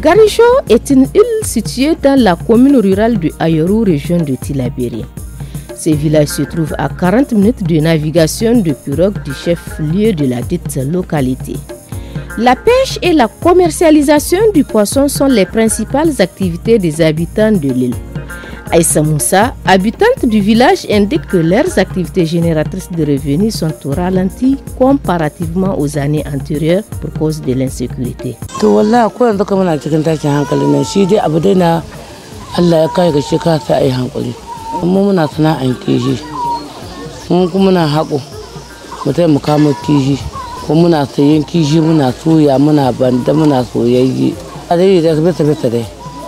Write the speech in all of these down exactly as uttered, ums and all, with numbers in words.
Garijo est une île située dans la commune rurale de Ayoru, région de Tillabéri. Ce village se trouve à quarante minutes de navigation de pirogue du chef-lieu de la dite localité. La pêche et la commercialisation du poisson sont les principales activités des habitants de l'île. Aïssa Moussa, habitante du village, indique que leurs activités génératrices de revenus sont au ralenti comparativement aux années antérieures pour cause de l'insécurité. To wallahi ko yanzu kuma muna cikin tashin hankali ne shi dai abu dai na Allah ya kai ga shekara sai ai hankali. Mu muna sana'an kishi. Mun kuma muna haƙo. Mu tai mu kama kishi. Ko muna sayen kishi muna soya muna banda muna soyayye. A dai da bisa bisa dai.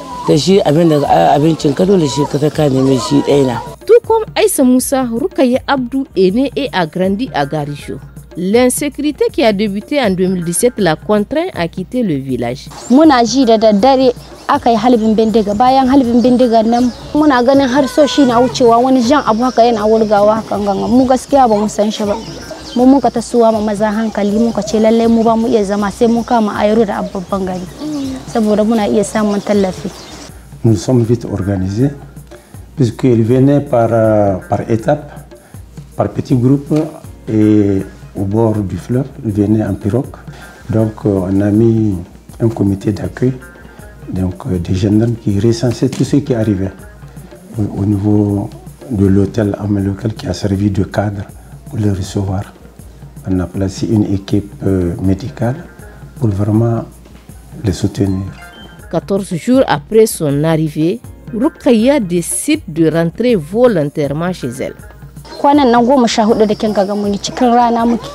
Tout comme Aïssa Moussa, Rukaya Abdou est né et a grandi à Garijo. L'insécurité qui a débuté en deux mille dix-sept l'a contraint à quitter le village. Muna ji da daddare aka yi halbin bindiga, bayan halbin bindiga nan muna ganin har so shi na wucewa wani jan abu haka yana wulgawa hakan ganga. Mu gaskiya ba mu san shi ba. Mu muka tasowa ma maza hankali muka ce lalle mu ba mu iya zama sai mu kama Ayoru da babban gari. Saboda muna iya samun tallafi. Nous sommes vite organisés, puisqu'ils venaient par, par étapes, par petits groupes, et au bord du fleuve, ils venaient en pirogue. Donc on a mis un comité d'accueil, donc des gendarmes qui recensaient tout ce qui arrivait au, au niveau de l'hôtel local qui a servi de cadre pour les recevoir. On a placé une équipe médicale pour vraiment les soutenir. quatorze jours après son arrivée, Rukaya décide de rentrer volontairement chez elle. Kwanan nan goma sha hudu da kin ga mun cikin rana muke.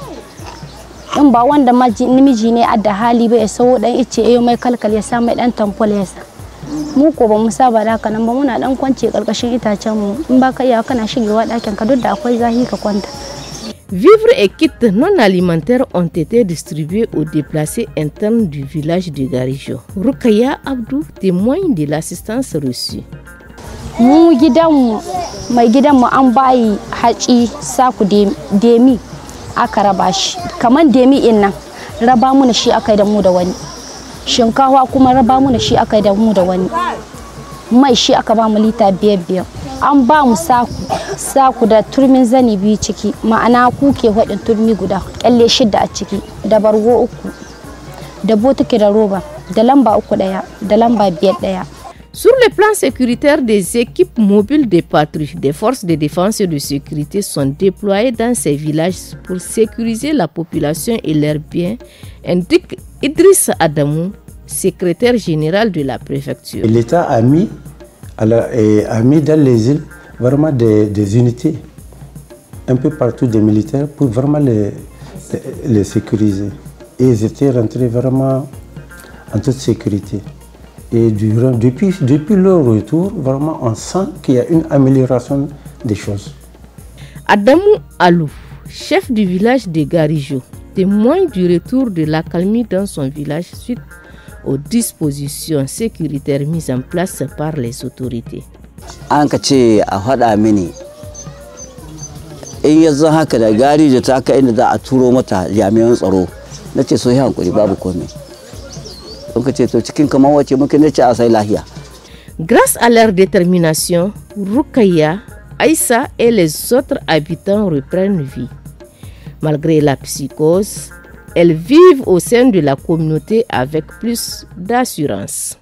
In ba wanda namiji ne adda hali ba ya sawo dan ice ayo mai kalkal ya sa mai dan tampol ya sa. Mu ko ba mu saba da haka nan ba muna dan kwance karkashin itacen mu. In ba ka iya kana shigewa dakin ka duk da akwai zahi ka kwanta. Vivres et kits non alimentaires ont été distribués aux déplacés internes du village de Garijo. Rukaya Abdou témoigne de l'assistance reçue. Mu gidanmu mai gidanmu an bayi haci saku demi aka raba shi. Kaman demi in nan raba mu shi aka da mu da wani. Shinkawa kuma raba mu shi aka da mu da wani. Mai shi aka ba mu lita biyar biyar. An ba mu saku saku da turmin zani biyu ciki, ma'ana kuke hudin turmi guda kyalle shida a ciki da bargo uku da botike da roba da lamba uku daya da lamba biyar daya. Sur le plan sécuritaire, des équipes mobiles de patrouille des forces de défense et de sécurité sont déployées dans ces villages pour sécuriser la population et leurs biens, indique Idriss Adamou, secrétaire général de la préfecture. L'État a mis, a mis dans les îles vraiment des, des unités, un peu partout des militaires pour vraiment les, les, les sécuriser. Et ils étaient rentrés vraiment en toute sécurité. Et durant, depuis, depuis leur retour, vraiment on sent qu'il y a une amélioration des choses. Adamou Alou, chef du village de Garijo, témoigne du retour de l'accalmie dans son village suite aux dispositions sécuritaires mises en place par les autorités. An ka ce a faɗa mini in yanzu haka da Garijo ta kai inda za a turo mata jami'an tsaro na ce so yi hankuri babu komai. Don ka ce to cikin kamar wace muke na ce a sai lahiya. Grâce à leur détermination, Rukaya, Aïssa et les autres habitants reprennent vie. Malgré la psychose, elles vivent au sein de la communauté avec plus d'assurance.